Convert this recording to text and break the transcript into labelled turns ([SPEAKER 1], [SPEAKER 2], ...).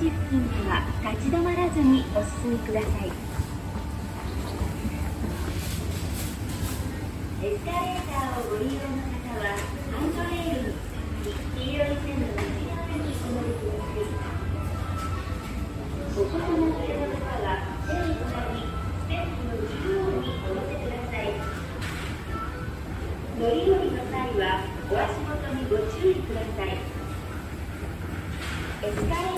[SPEAKER 1] 付近では立ち止まらずにお進みください。エスカレーターをご利用の方はハンドレールにつかまり、黄色い線の内側にお乗りください。お子様連れの方は線に並び、ステップの中央にお乗せください。乗り降りの際はお足元にご注意ください。エスカレーター